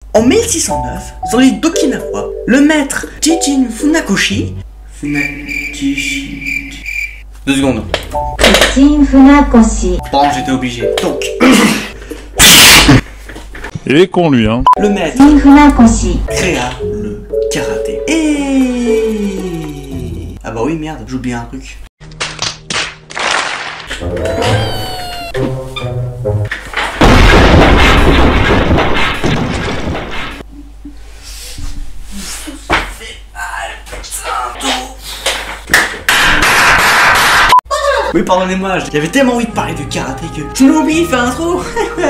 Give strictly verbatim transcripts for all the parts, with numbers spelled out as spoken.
En mille six cent neuf, dans l'île d'Okinawa, le maître Jijin Funakoshi... Funakoshi... Deux secondes. Jijin Funakoshi. Bon, j'étais obligé. Donc... Il est con lui, hein. Le maître Jijin Funakoshi créa le karaté. Et... Ah bah oui, merde, j'ai oublié un truc. Oui, pardonnez-moi, j'avais tellement envie de parler de karaté que je l'ai oublié de faire un trou.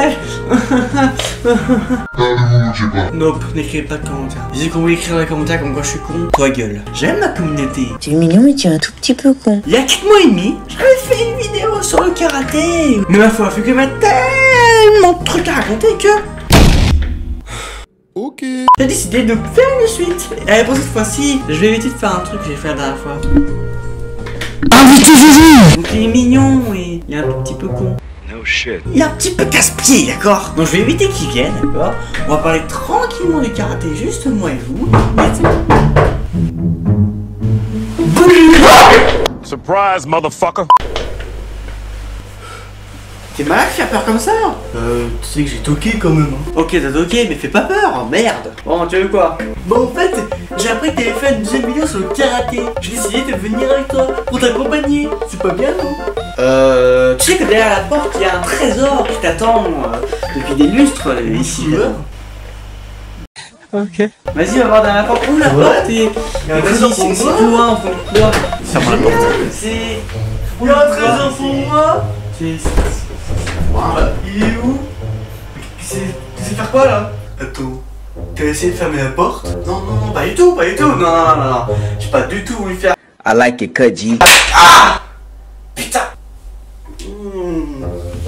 Nope, n'écrivez pas de commentaires. Disais qu'on voulait écrire dans les commentaires comme quoi je suis con. Toi gueule. J'aime ma communauté. Tu es mignon mais tu es un tout petit peu con. Il y a quatre mois et demi, j'avais fait une vidéo sur le karaté. Mais ma foi, vu que m'a tellement de trucs à raconter que... Ok. J'ai décidé de faire une suite. Et pour cette fois-ci, je vais éviter de faire un truc que j'ai fait la dernière fois. Donc il est mignon et il est un tout petit peu con. No shit. Il est un petit peu casse-pied, d'accord? Donc je vais éviter qu'il vienne, d'accord? On va parler tranquillement du karaté, juste moi et vous. Surprise, motherfucker. T'es malade de faire peur comme ça? Euh, tu sais que j'ai toqué quand même. Hein. Ok, t'as toqué, mais fais pas peur, merde. Bon, tu veux quoi? Bon, en fait, j'ai appris que t'avais fait une deuxième vidéo sur le karaté. J'ai décidé de venir avec toi pour t'accompagner. C'est pas bien, non? Euh, tu sais que derrière la porte, il y a un trésor qui t'attend euh, depuis des lustres euh, ici. Ok. Vas-y, on va voir derrière la porte. Ouvre la porte et... Il y a un trésor pour moi. C'est loin, on fait quoi? Ferme la porte. C'est... Il y a un trésor pour moi. C'est... Voilà. Il est où? C'est faire quoi là? Attends, t'as essayé de fermer la porte? Non, non, non, pas du tout, pas du tout. Non, non, non, non. J'ai pas du tout voulu faire. I like it, Kaji. Ah! Putain! Mmh.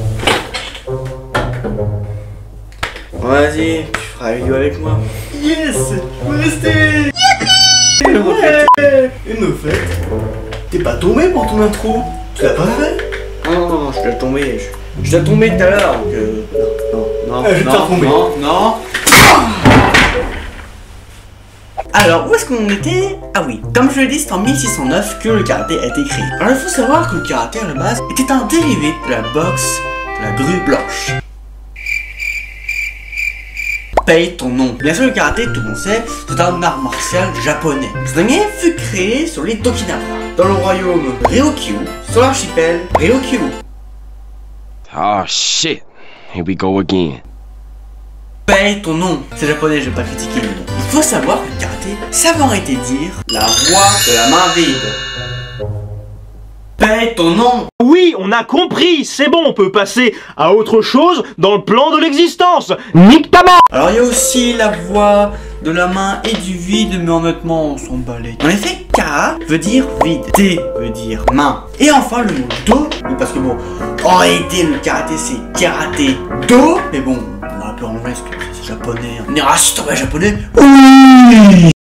Vas-y, tu feras la vidéo avec moi. Yes! Je peux rester! Ouais! Et me fait, t'es pas tombé pour ton intro? Tu l'as pas fait? Non, non, non, je dois tomber. Je... Je dois tomber tout à l'heure, donc euh... Non, non, euh, non, non, non, non. Alors, où est-ce qu'on était? Ah oui, comme je l'ai dit, c'est en mille six cent neuf que le karaté a été créé. Alors, il faut savoir que le karaté, à la base, était un dérivé de la boxe de la grue blanche. Paye ton nom. Bien sûr, le karaté, tout le monde sait, c'est un art martial japonais. Ce dernier fut créé sur l'île d'Okinawa, dans le royaume Ryukyu, sur l'archipel Ryukyu. Oh shit, here we go again. Paye ton nom. C'est japonais, je vais pas critiquer, mais bon. Il faut savoir que le karaté, ça va arrêter de dire la roi de la main vide. Paye ton nom. Oui, on a compris, c'est bon, on peut passer à autre chose dans le plan de l'existence. Nique ta mère. Alors il y a aussi la voix de la main et du vide, mais honnêtement on s'en bat les. En effet, Ka veut dire vide, T veut dire main. Et enfin le mot do, parce que bon, en réalité le karaté c'est karaté do, mais bon, on a un peu enlevé parce que c'est japonais. On est raciste en vrai japonais. Oui.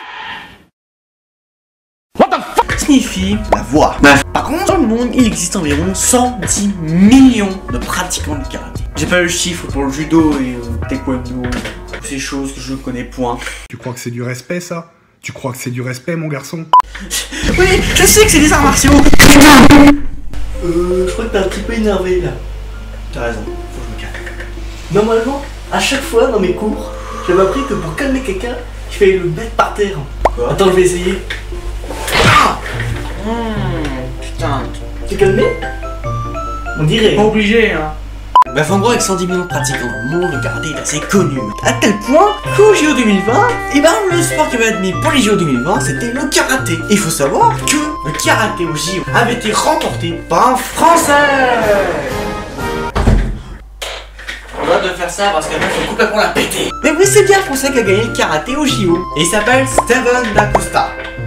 Signifie la voix. Par contre, dans le monde, il existe environ cent dix millions de pratiquants de karaté. J'ai pas le chiffre pour le judo et euh, taekwondo, ces choses que je connais point. Tu crois que c'est du respect, ça? Tu crois que c'est du respect, mon garçon? Oui, je sais que c'est des arts martiaux. Euh, je crois que t'es un petit peu énervé là. T'as raison, faut que je me calme. Normalement, à chaque fois dans mes cours, j'avais appris que pour calmer quelqu'un, il fallait le mettre par terre. Quoi? Attends, je vais essayer. Ah mmh, putain. T'es calmé? On dirait. Pas obligé, hein. Bah, en gros, avec cent dix millions de pratiquants dans le monde, le karaté est assez connu. À tel point qu'au J O deux mille vingt, et ben le sport qui avait été admis pour les J O deux mille vingt, c'était le karaté. Il faut savoir que le karaté au J O avait été remporté par un Français. On va de faire ça parce qu'après il faut complètement la péter. Mais oui, c'est bien un Français qui a gagné le karaté au J O. Et il s'appelle Steven D'Acosta.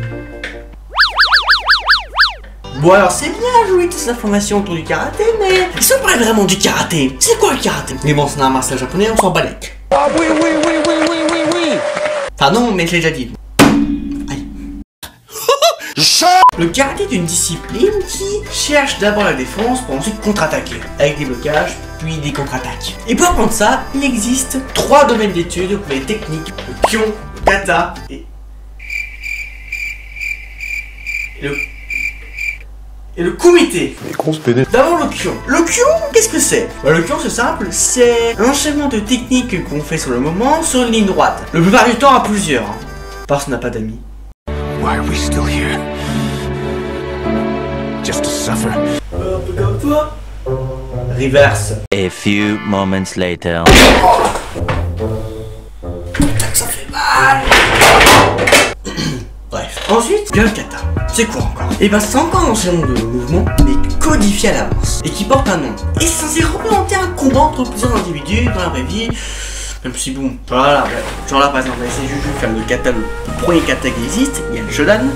Bon alors c'est bien joué toutes ces informations autour du karaté, mais si on parlait vraiment du karaté, c'est quoi le karaté? Mais bon, c'est un martial japonais, on s'en bat les. Ah oui, oui, oui, oui, oui, oui, oui. Enfin non, mais je l'ai déjà dit. Aïe. Le karaté est une discipline qui cherche d'abord la défense pour ensuite contre-attaquer, avec des blocages puis des contre-attaques. Et pour apprendre ça, il existe trois domaines d'études pour les techniques, le kion, le kata et... et le... et le kumite. D'abord le kion. Le kion, qu'est-ce que c'est? Bah, le kion c'est simple, c'est un enchaînement de techniques qu'on fait sur le moment sur une ligne droite. Le plupart du temps à plusieurs, hein, parce qu'on n'a pas d'amis. Why are we still here? Just to suffer. Euh, un peu comme toi. Reverse. A few moments later. Ça fait mal. Bref. Ensuite, il y a le kata. C'est quoi encore? Et ben c'est encore un enchaînement de mouvements, mais codifié à l'avance. Et qui porte un nom. Et c'est censé représenter un combat entre plusieurs individus dans la vraie vie. Même si bon, voilà, bah, genre là par exemple, on va essayer juste de faire le kata, le premier kata qui existe, il y a le Shodan.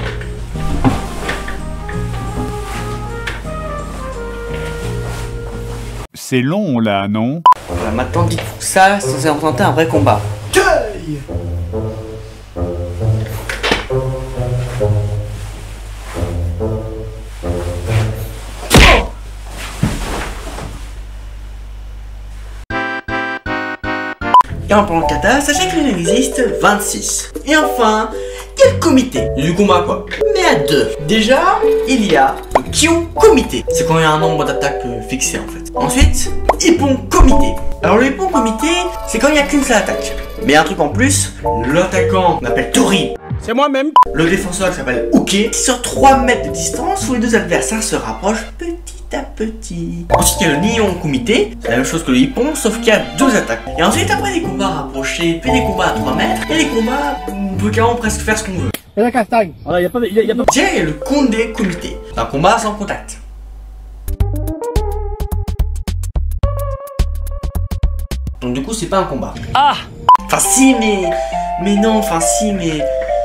C'est long là, non? Voilà, maintenant dites ça, c'est censé représenter un vrai combat. Gueule. Et en parlant de kata, sachez qu'il en existe vingt-six. Et enfin, il y a le comité. Du combat quoi. Mais à deux. Déjà, il y a le Kyo Comité. C'est quand il y a un nombre d'attaques euh, fixé en fait. Ensuite, Ippon Comité. Alors le Ippon Comité, c'est quand il n'y a qu'une seule attaque. Mais un truc en plus, l'attaquant on appelle Tori. C'est moi-même. Le défenseur qui s'appelle Uke. Sur trois mètres de distance où les deux adversaires se rapprochent petit à petit. Ensuite il y a le Nihon Comité. C'est la même chose que le Ippon, sauf qu'il y a deux attaques. Et ensuite après des combats rapprochés, puis des combats à trois mètres, et des combats où on peut carrément presque faire ce qu'on veut. Voilà, y a pas, y a, y a pas... Tiens, il y a le Konde Comité. C'est un combat sans contact. Donc du coup c'est pas un combat. Ah. Enfin si mais... Mais non, enfin si mais...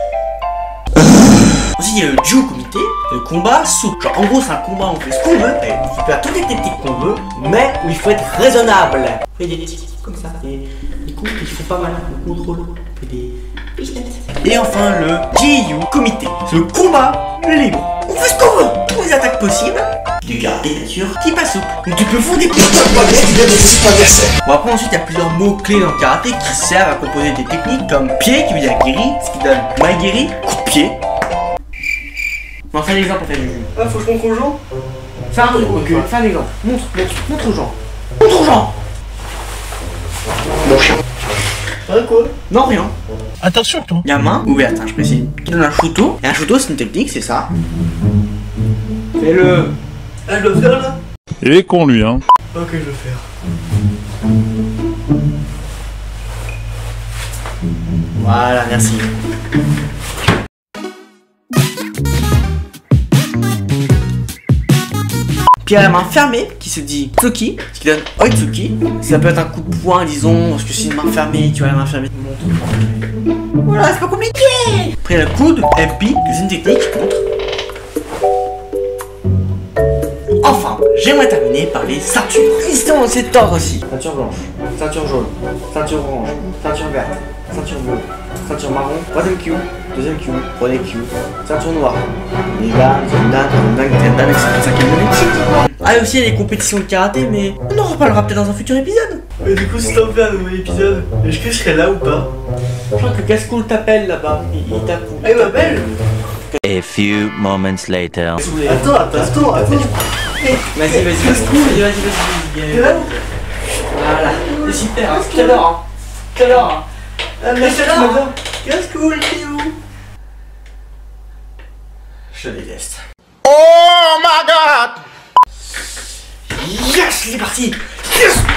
Ensuite il y a le Jiu Comité, le combat souple. Genre en gros c'est un combat où on fait ce qu'on veut, et on peut faire toutes les techniques qu'on veut, mais où il faut être raisonnable. On fait des techniques comme ça, des, des coups qui font pas mal, le contrôle, on fait des... Et enfin le Jiu Comité, c'est le combat libre. On fait ce qu'on veut, toutes les attaques possibles, du karaté bien sûr, qui passe souple. Donc tu peux fondre des coups. Bon après ensuite il y a plusieurs mots clés dans le karaté qui servent à composer des techniques comme pied qui veut dire guéri, ce qui donne maigiri, coup de pied. On fait un exemple en fait du jeu. Ah faut que je montre aux gens. Fais un truc, okay. Fais un exemple. Montre, montre, montre aux gens. Montre aux gens. Mon chien. Ouais quoi? Non rien. Attention toi. Il y a main ouverte, hein, je précise, qui donne un shooto. Et un shooto c'est une technique, c'est ça. Fais-le. Ah je dois le faire là? Il est con lui, hein. Ok je vais le faire. Voilà, merci. Puis il y a la main fermée qui se dit Tsuki, ce qui donne Oitsuki. Ça peut être un coup de poing, disons, parce que c'est une main fermée, tu vois, la main fermée te montre. Voilà, c'est pas compliqué. Après, il y a le coude, F P, que c'est une technique qui montre. Enfin, j'aimerais terminer par les ceintures. Ils sont dans cet ordre aussi. Ceinture blanche, ceinture jaune, ceinture orange, ceinture verte, ceinture bleue, ceinture marron, troisième Q, deuxième Q, premier Q, ceinture noire. Les gars, les dan, les dan, les dan, c'est cinquième minute. Ah, et aussi il y a les compétitions de karaté, mais on en reparlera peut-être dans un futur épisode. Mais du coup, si t'en fais un nouvel épisode, est-ce que je serai là ou pas? Je crois que Cascool t'appelle là-bas. Il, il t'appelle. Ah, il m'appelle. A few moments later. Attends, attends, attends, attends. Vas-y, vas-y, vas-y, vas-y, vas-y. Voilà, c'est super, hein. Je t'adore, hein. Je t'adore, hein. Ah, mais je t'adore. Cascool, t'es où? Je déteste. Oh my god. Yes, il est parti. Yes.